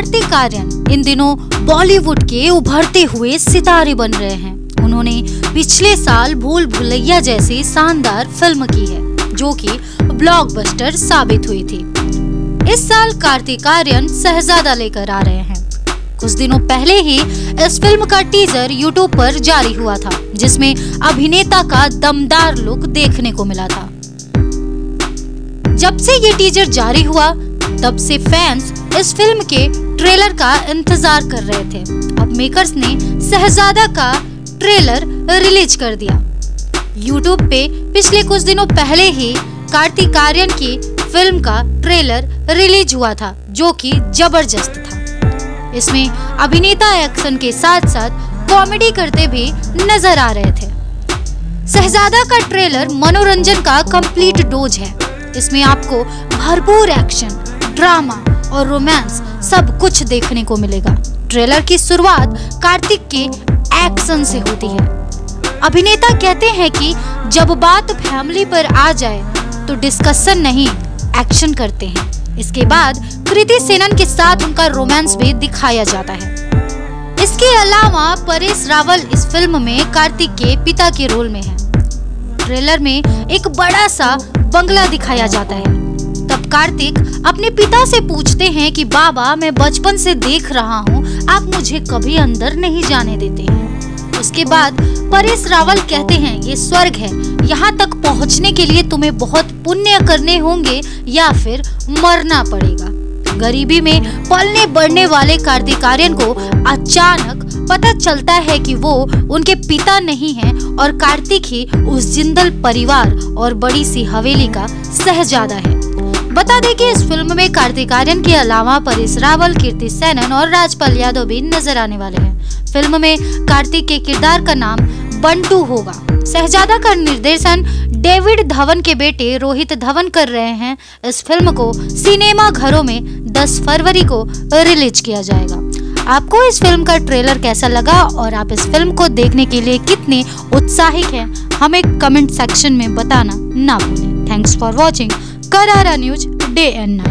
कार्तिक आर्यन इन दिनों बॉलीवुड के उभरते हुए सितारे बन रहे हैं। उन्होंने पिछले साल भूल भुलैया जैसी शानदार फिल्म की है जो कि ब्लॉकबस्टर साबित हुई थी। इस साल कार्तिक आर्यन शहजादा लेकर आ रहे हैं। कुछ दिनों पहले ही इस फिल्म का टीजर यूट्यूब पर जारी हुआ था, जिसमें अभिनेता का दमदार लुक देखने को मिला था। जब से ये टीजर जारी हुआ तब से फैंस इस फिल्म के ट्रेलर का इंतजार कर रहे थे। अब मेकर्स ने शहजादा का ट्रेलर रिलीज कर दिया। यूट्यूब पे पिछले कुछ दिनों पहले ही कार्तिक आर्यन की फिल्म का ट्रेलर रिलीज हुआ था जो कि जबरदस्त था। इसमें अभिनेता एक्शन के साथ साथ कॉमेडी करते भी नजर आ रहे थे। शहजादा का ट्रेलर मनोरंजन का कंप्लीट डोज है। इसमें आपको भरपूर एक्शन, ड्रामा और रोमांस सब कुछ देखने को मिलेगा। ट्रेलर की शुरुआत कार्तिक के एक्शन से होती है। अभिनेता कहते हैं कि जब बात फैमिली पर आ जाए तो डिस्कशन नहीं, एक्शन करते हैं। इसके बाद कृति सेनन के साथ उनका रोमांस भी दिखाया जाता है। इसके अलावा परेश रावल इस फिल्म में कार्तिक के पिता के रोल में है। ट्रेलर में एक बड़ा सा बंगला दिखाया जाता है। तब कार्तिक अपने पिता से पूछते हैं कि बाबा, मैं बचपन से देख रहा हूँ, आप मुझे कभी अंदर नहीं जाने देते हैं। उसके बाद परेश रावल कहते हैं ये स्वर्ग है, यहाँ तक पहुँचने के लिए तुम्हें बहुत पुण्य करने होंगे या फिर मरना पड़ेगा। गरीबी में पलने बढ़ने वाले कार्तिक आर्यन को अचानक पता चलता है कि वो उनके पिता नहीं हैं और कार्तिक ही उस जिंदल परिवार और बड़ी सी हवेली का शहजादा है। बता दें कि इस फिल्म में कार्तिक आर्यन के अलावा परेश रावल, कृति सेनन और राजपाल यादव भी नजर आने वाले हैं। फिल्म में कार्तिक के किरदार का नाम बंटू होगा। शहजादा का निर्देशन डेविड धवन के बेटे रोहित धवन कर रहे हैं। इस फिल्म को सिनेमा घरों में 10 फरवरी को रिलीज किया जाएगा। आपको इस फिल्म का ट्रेलर कैसा लगा और आप इस फिल्म को देखने के लिए कितने उत्साहित हैं, हमें कमेंट सेक्शन में बताना ना भूलें। Thanks for watching Karara news day and night.